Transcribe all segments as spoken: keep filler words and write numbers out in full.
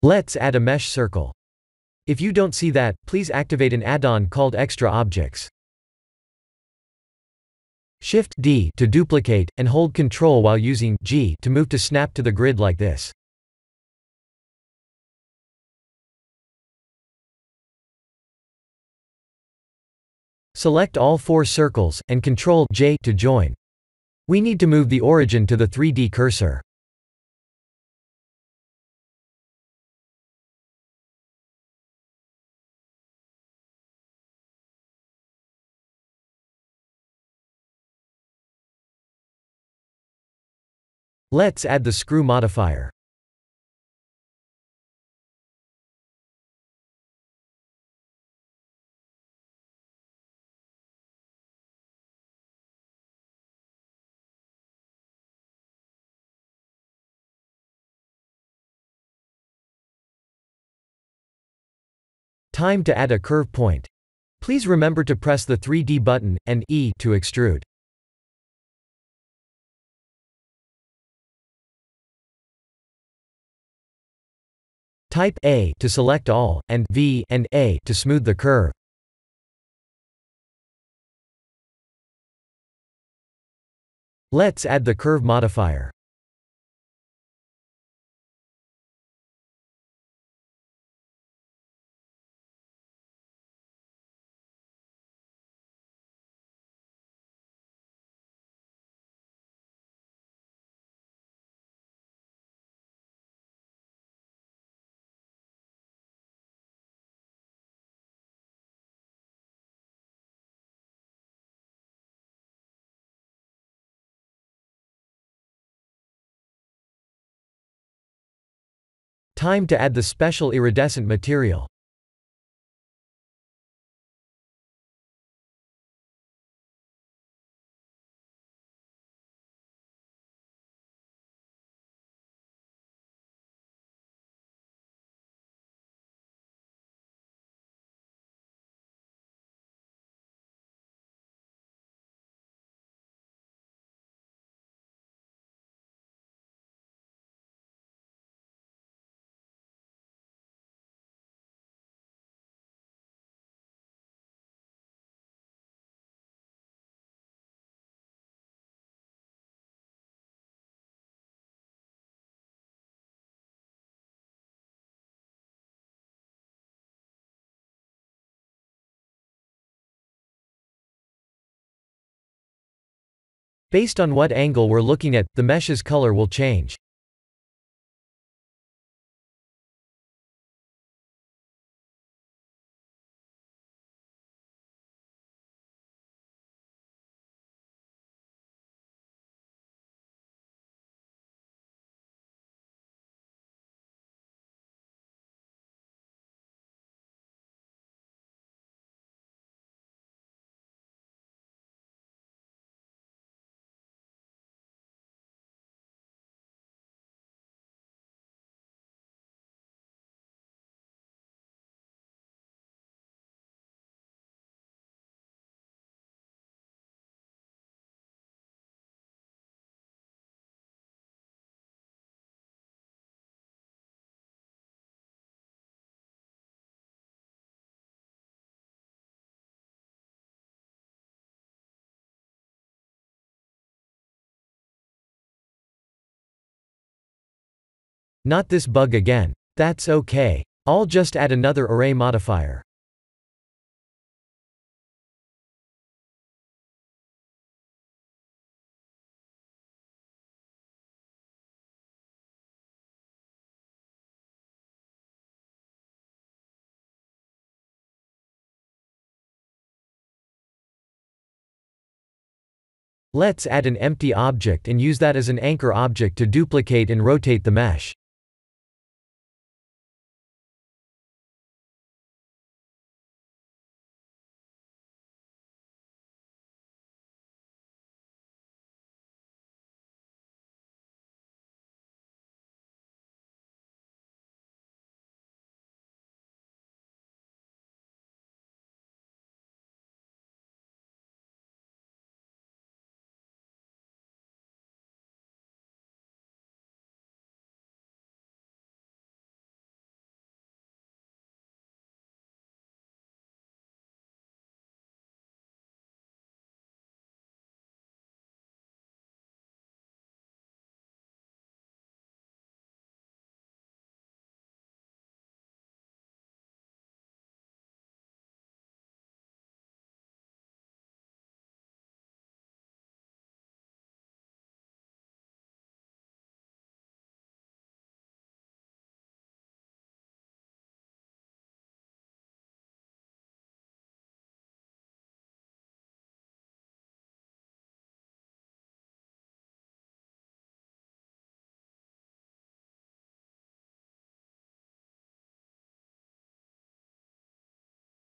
Let's add a mesh circle. If you don't see that, please activate an add-on called Extra Objects. Shift D to duplicate, and hold Ctrl while using G to move to snap to the grid like this. Select all four circles, and Ctrl J to join. We need to move the origin to the three D cursor. Let's add the screw modifier. Time to add a curve point. Please remember to press the three D button, and E to extrude. Type A to select all, and V and A to smooth the curve. Let's add the curve modifier. Time to add the special iridescent material. Based on what angle we're looking at, the mesh's color will change. Not this bug again. That's okay. I'll just add another array modifier. Let's add an empty object and use that as an anchor object to duplicate and rotate the mesh.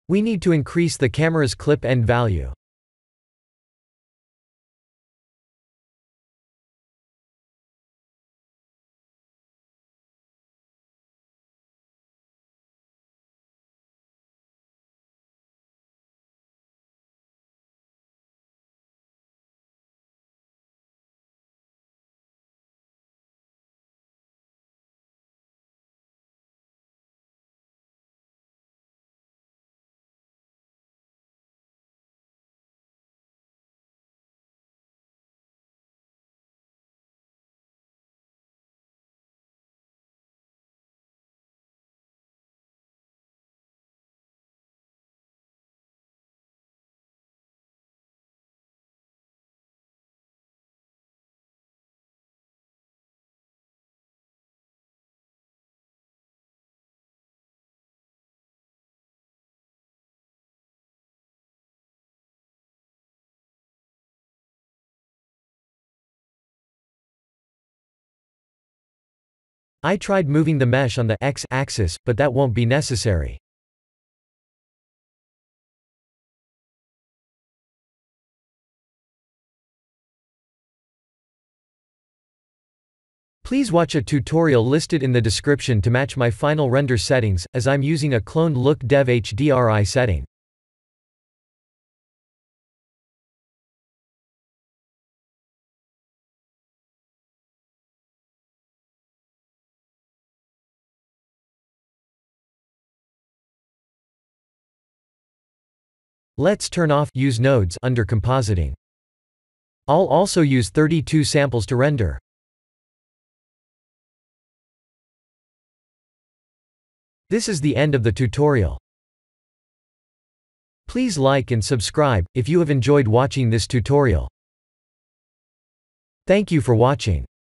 We need to increase the camera's clip end value. I tried moving the mesh on the x-axis, but that won't be necessary. Please watch a tutorial listed in the description to match my final render settings, as I'm using a cloned look dev H D R I setting. Let's turn off Use Nodes under compositing. I'll also use thirty-two samples to render. This is the end of the tutorial. Please like and subscribe if you have enjoyed watching this tutorial. Thank you for watching.